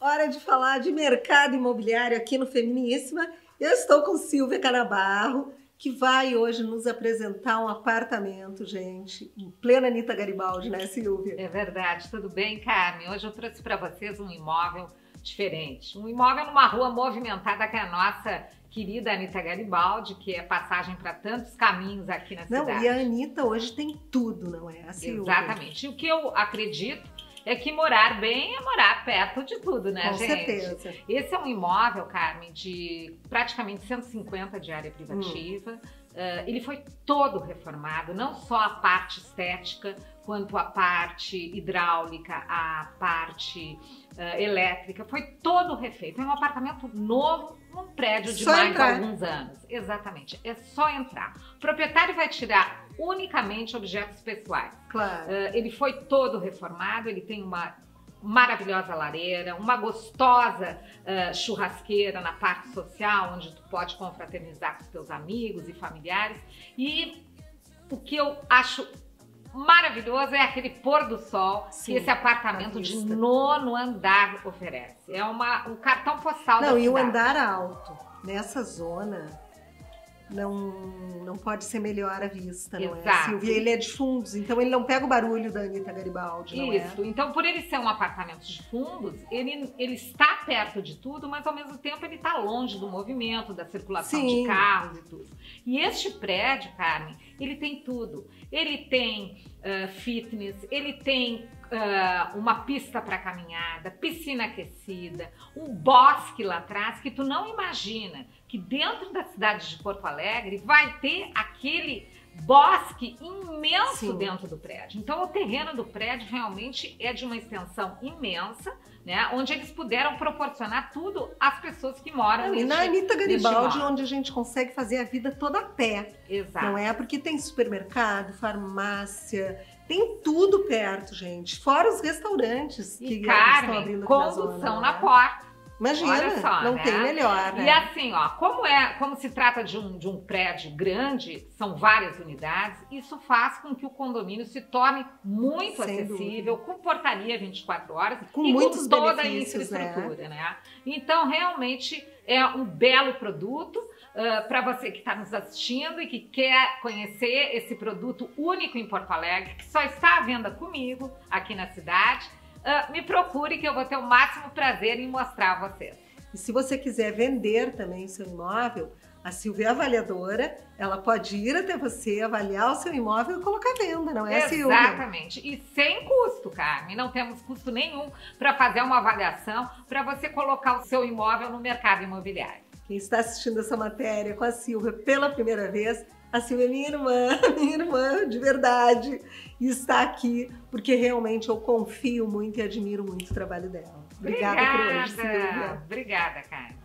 Hora de falar de mercado imobiliário aqui no Feminíssima. Eu estou com Silvia Canabarro, que vai hoje nos apresentar um apartamento, gente, em plena Anita Garibaldi, né, Silvia? É verdade, tudo bem, Carmen? Hoje eu trouxe para vocês um imóvel diferente. Um imóvel numa rua movimentada que é a nossa querida Anita Garibaldi, que é passagem para tantos caminhos aqui na cidade. Não, e a Anita hoje tem tudo, não é, Silvia? Exatamente. E o que eu acredito é que morar bem é morar perto de tudo, né, Com gente? certeza. Esse é um imóvel, Carmen, de praticamente 150 de área privativa. Ele foi todo reformado, não só a parte estética, quanto a parte hidráulica, a parte elétrica. Foi todo refeito. É um apartamento novo num prédio de mais de alguns anos. Exatamente. É só entrar. O proprietário vai tirar unicamente objetos pessoais. Claro. Ele foi todo reformado, ele tem uma maravilhosa lareira, uma gostosa churrasqueira na parte social, onde tu pode confraternizar com os teus amigos e familiares. E o que eu acho maravilhoso é aquele pôr do sol. Sim, que esse apartamento de 9º andar oferece. É um cartão postal da cidade. E o andar alto, nessa zona, não pode ser melhor a vista, não é, Silvia? Ele é de fundos, então ele não pega o barulho da Anita Garibaldi, não é? Isso, então por ele ser um apartamento de fundos, ele está perto de tudo, mas ao mesmo tempo ele está longe do movimento, da circulação de carros e tudo. E este prédio, Carmen, ele tem tudo. Ele tem fitness, ele tem uma pista para caminhada, piscina aquecida, um bosque lá atrás que tu não imagina que dentro da cidade de Porto Alegre vai ter aquele bosque imenso dentro do prédio. Então o terreno do prédio realmente é de uma extensão imensa, né? Onde eles puderam proporcionar tudo às pessoas que moram e na Anita Garibaldi, onde a gente consegue fazer a vida toda a pé. Exato. Não é? Porque tem supermercado, farmácia, tem tudo perto, gente. Fora os restaurantes que estão abrindo aqui na zona. Condução na porta. Imagina, olha só, não tem melhor, né? E assim, ó, como se trata de um prédio grande, são várias unidades, isso faz com que o condomínio se torne muito acessível, com portaria 24 horas com e muitos com toda a benefícios, infraestrutura, né? Então, realmente, é um belo produto para você que está nos assistindo e que quer conhecer esse produto único em Porto Alegre, que só está à venda comigo aqui na cidade. Me procure que eu vou ter o máximo prazer em mostrar a vocês. E se você quiser vender também seu imóvel, a Silvia é avaliadora, ela pode ir até você, avaliar o seu imóvel e colocar à venda, não é, Silvia? Exatamente. E sem custo, Carmen. Não temos custo nenhum para fazer uma avaliação para você colocar o seu imóvel no mercado imobiliário. Quem está assistindo essa matéria com a Silvia pela primeira vez, a Silvia é minha irmã de verdade, e está aqui porque realmente eu confio muito e admiro muito o trabalho dela. Obrigada por hoje, Silvia. Obrigada, Carmen.